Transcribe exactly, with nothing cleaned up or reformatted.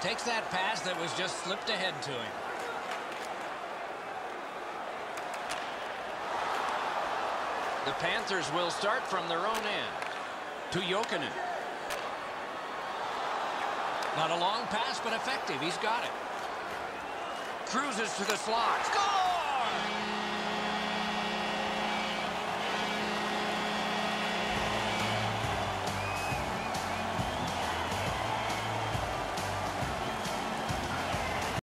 Takes that pass that was just slipped ahead to him. The Panthers will start from their own end. To Jokinen. Not a long pass, but effective. He's got it. Cruises to the slot. Score!